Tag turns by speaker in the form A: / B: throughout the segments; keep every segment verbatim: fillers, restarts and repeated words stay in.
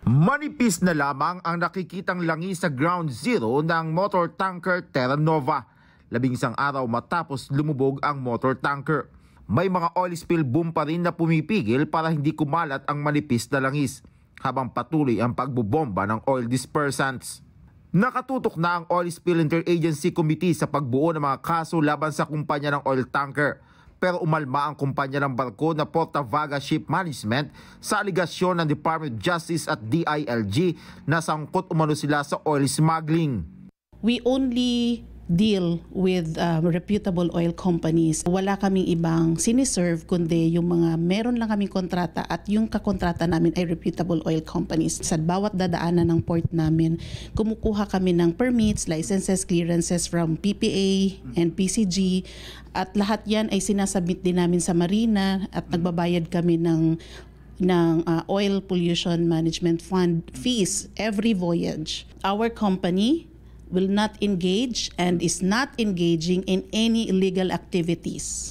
A: Manipis na lamang ang nakikitang langis sa ground zero ng motor tanker Terra Nova. Labing isang araw matapos lumubog ang motor tanker. May mga oil spill boom pa rin na pumipigil para hindi kumalat ang manipis na langis habang patuloy ang pagbubomba ng oil dispersants. Nakatutok na ang Oil Spill Interagency Committee sa pagbuo ng mga kaso laban sa kumpanya ng oil tanker. Pero umalma ang kumpanya ng barko na Porta Vaga Ship Management sa aligasyon ng Department of Justice at D I L G na sangkot umano sila sa oil smuggling.
B: We only deal with uh, reputable oil companies. Wala kaming ibang siniserve kundi yung mga meron lang kaming kontrata at yung kakontrata namin ay reputable oil companies. Sa bawat dadaanan ng port namin, kumukuha kami ng permits, licenses, clearances from P P A and P C G at lahat yan ay sinasubmit din namin sa Marina at nagbabayad kami ng ng uh, Oil Pollution Management Fund fees every voyage. Our company will not engage and is not engaging in any illegal activities.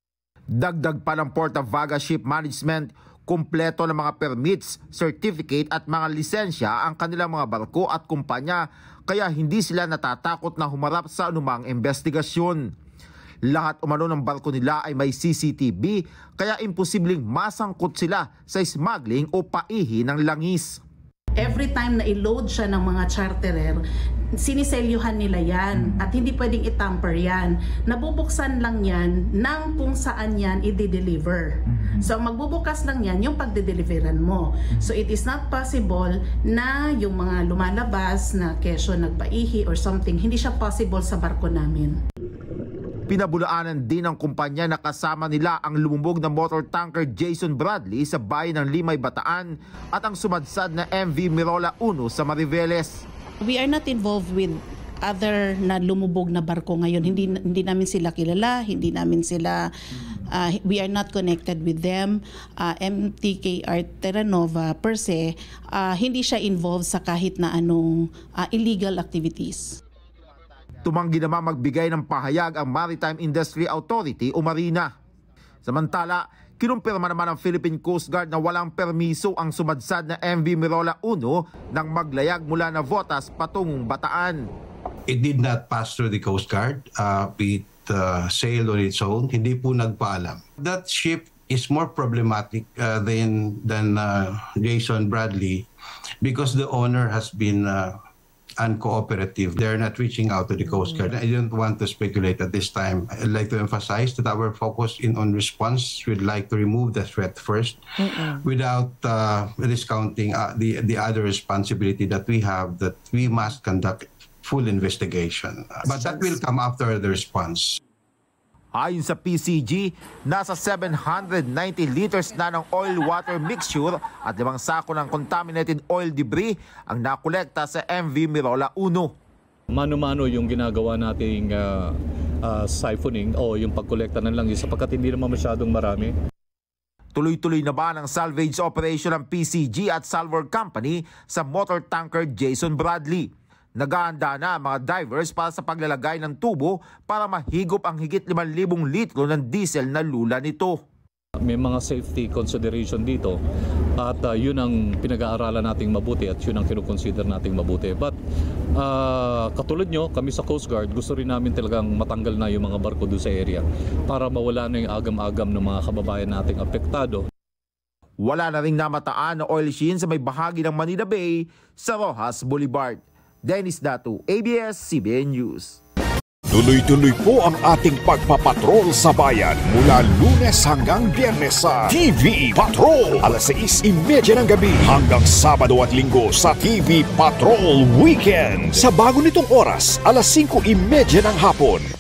A: Dagdag pa ng Porta Vaga Ship Management, kumpleto ng mga permits, certificate at mga lisensya ang kanilang mga barko at kumpanya kaya hindi sila natatakot na humarap sa anumang investigasyon. Lahat umano ng barko nila ay may C C T V kaya imposibleng masangkot sila sa smuggling o paihi ng langis.
B: Every time na i-load siya ng mga charterer, siniselyuhan nila yan at hindi pwedeng itamper yan. Nabubuksan lang yan ng kung saan yan i-deliver. So magbubukas lang yan yung pagde-deliveran mo. So it is not possible na yung mga lumalabas na kesyo nagpaihi or something, hindi siya possible sa barko namin.
A: Pinabulaanan din ng kumpanya na kasama nila ang lumubog na motor tanker Jason Bradley sa bayan ng Limay, Bataan at ang sumadsad na M V Mirola one sa Mariveles.
B: We are not involved with other na lumubog na barko ngayon. Hindi hindi namin sila kilala, hindi namin sila uh, we are not connected with them. Uh, M T K R Terra Nova per se, uh, hindi siya involved sa kahit na anong uh, illegal activities.
A: Tumanggi naman magbigay ng pahayag ang Maritime Industry Authority o Marina. Samantala, kinumpirma naman ng Philippine Coast Guard na walang permiso ang sumadsad na M V Mirola one nang maglayag mula Navotas patungong Bataan.
C: It did not pass through the Coast Guard. Uh, it uh, sailed on its own. Hindi po nagpaalam. That ship is more problematic uh, than, than uh, Jason Bradley because the owner has been uh, uncooperative. They're not reaching out to the Coast Guard. I don't want to speculate at this time. I'd like to emphasize that our focus in on response, we'd like to remove the threat first Mm-mm. without uh, discounting uh, the, the other responsibility that we have, that we must conduct full investigation. Uh, but that will come after the response.
A: Ayon sa P C G, nasa seven hundred ninety liters na ng oil-water mixture at limang sako ng contaminated oil debris ang nakolekta sa M V Mirola one.
D: Mano-mano yung ginagawa nating uh, uh, siphoning o yung pagkolekta ng langis sapagkat hindi naman masyadong marami.
A: Tuloy-tuloy na ba ng salvage operation ng P C G at Salvor Company sa motor tanker Jason Bradley? Nagahanda na ang mga divers para sa paglalagay ng tubo para mahigop ang higit limang libong litro ng diesel na lula nito.
D: May mga safety consideration dito at uh, yun ang pinag-aaralan nating mabuti at yun ang kinukonsider nating mabuti. But uh, katulad nyo, kami sa Coast Guard, gusto rin namin talagang matanggal na yung mga barko doon sa area para mawala na yung agam-agam ng mga kababayan nating apektado.
A: Wala na ring namataan na oil sheen sa may bahagi ng Manila Bay sa Rojas Boulevard. Dennis Datu, A B S C B N News.
E: Tuloy-tuloy po ang ating pagpapatrol sa bayan mula Lunes hanggang Biyernes sa T V Patrol alas sais trenta ng gabi hanggang Sabado at Linggo sa T V Patrol Weekend. Sa bago nitong oras, alas singko trenta ng hapon.